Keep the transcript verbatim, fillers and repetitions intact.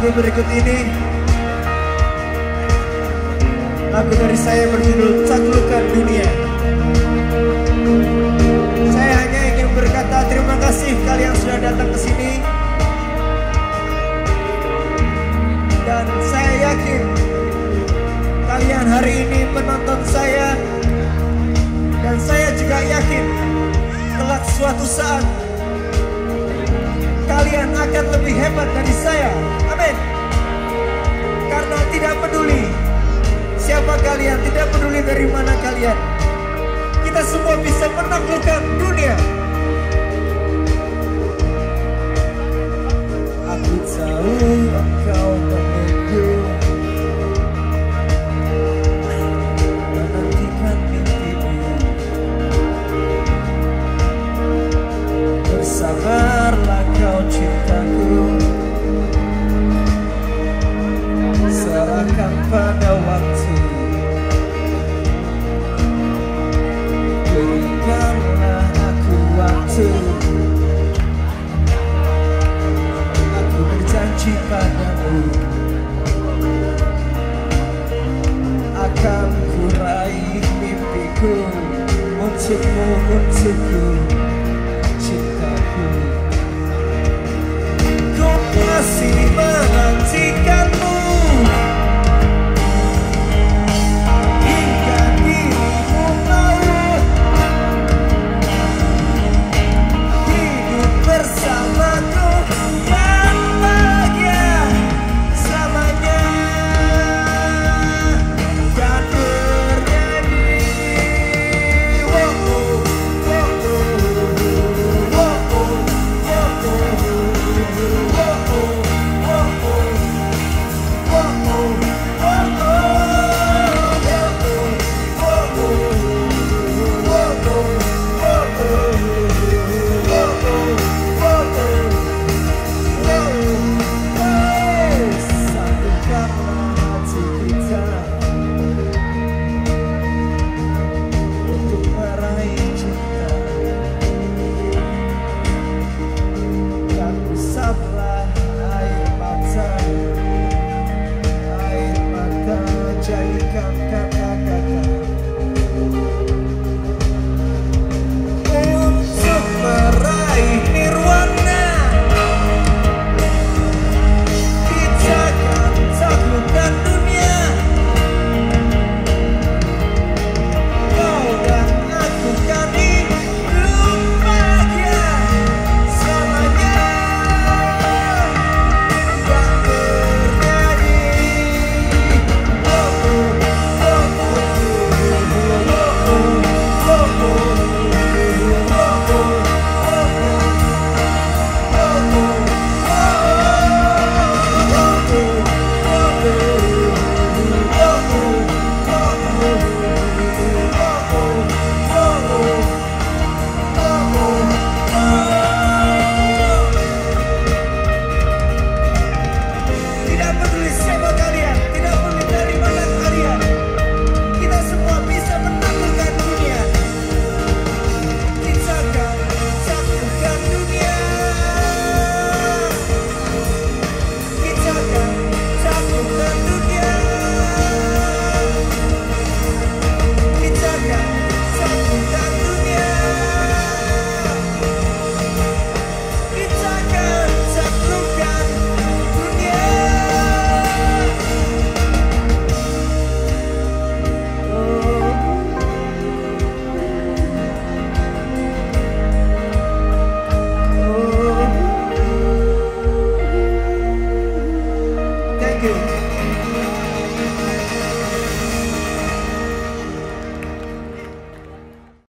lagu berikut ini, lagu dari saya berjudul Taklukkan Dunia. Saya hanya ingin berkata terima kasih kalian sudah datang ke sini. Dan saya yakin kalian hari ini menonton saya. Dan saya juga yakin kelak suatu saat kalian akan lebih hebat dari saya. Amin. Karena tidak peduli siapa kalian, tidak peduli dari mana kalian, kita semua bisa menaklukkan dunia. Aku tahu engkau menunggu, menantikan mimpimu. Bersabarlah kau cintaku, serahkan pada waktu. Berikanlah aku waktu, aku berjanji padamu akan kuraih mimpiku untukmu, untukku, cintaku. Ku masih menantikanmu hingga dirimu mau hidup bersamaku dan bahagia selamanya, dan bernyanyi. Wow, wow, wow, wow, Thank you.